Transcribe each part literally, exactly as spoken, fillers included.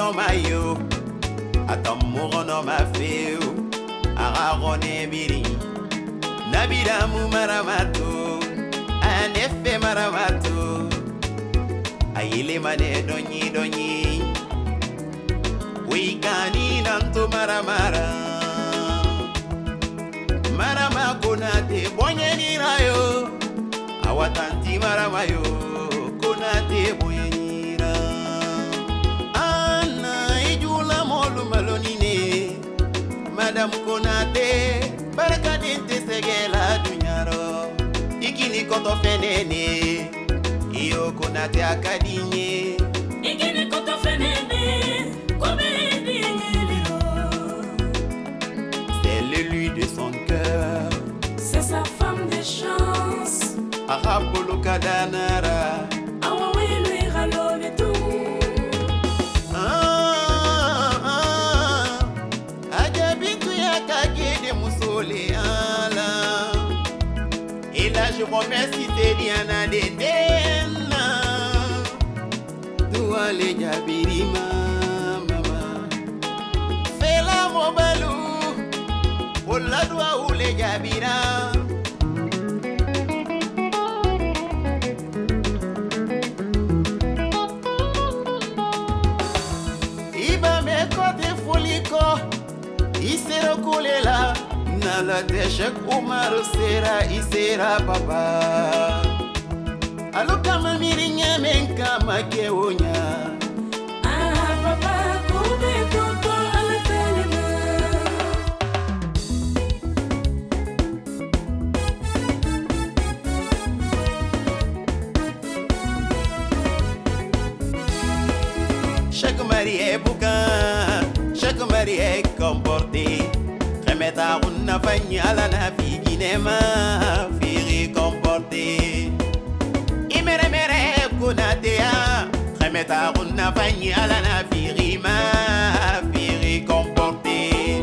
no mayo atamogo no mafeu ararone biri nabira mu maramato anefe maramato ayile mane donyi donyi wikani nanto maramara marama konate bonyeni rayo awatanti maramayo konate bonyeni ra ana ijula molu malonine madam konate baraka dinte segela dunyaro ikini koto fenene iyo konate akadinye ikini koto fenene c'est lui de son cœur, c'est sa femme de chance. Arapolo kadanara awawilu iralove tout. Ah ah ajabitu ya kagede musole ala. Et là je remercie Diana de Dena Doua le jabirima mama Fela mobalou Ola doua ou le jabira Iba me kote foliko Isero kulela Nala deshek umaru sera isera papa Alo kama mirinya menka makewonya Ah papa kube toto alakalema Chaque mari est boucan Chaque mari est comporté Remeta una fagnala na figinema Firi comporté Imere mere kunatea Remeta una fagnala na firima Firi comporté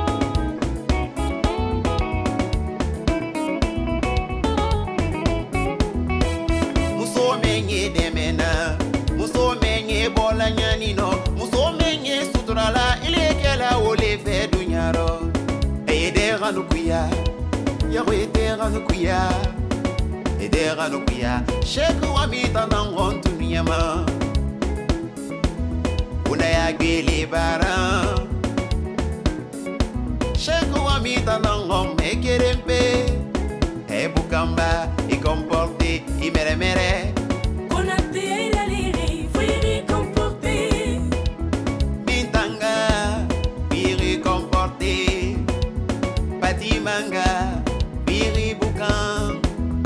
Muso menye demena Muso menye bola nyanino Muso menye suturala Ilekela ole fe dunyaro Edera nukuya Yahweh edera nukuya Edera nukuya Sheku wamita nangon tuniyama Unaya gele bara Sheku wamita nangon mekerempe Ebukamba I comporte I mere mere Konate ila liri Firi comporte Bintanga Firi comporte Patimanga Firi bukan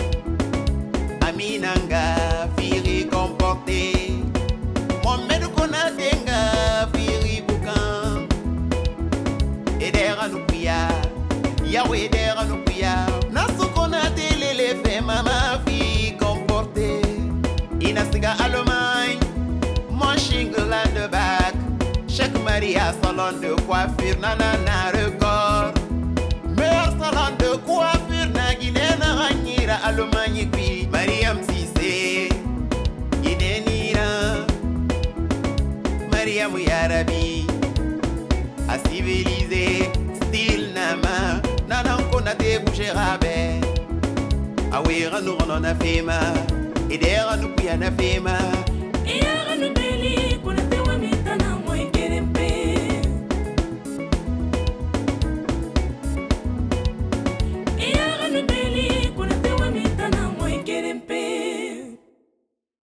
Aminanga Firi comporte Mohamed Konatenga Firi bukan Edera nukuya Yahweh edera nukuya Nasu Konate lele fe mama Firi comporte Inasiga Allemagne Mon chingla de bac Chaque mari a salon de coiffure Nanana record Meilleur salon de coiffure na Guinée na Ranyira Allemagne puis Mariam Cissé Guinée Nira Mariam Yarabi a civilisé style nama Nanan Konate bouger rabe Awera nous on a fait ma Edera nous puis na fait ma Iyara nous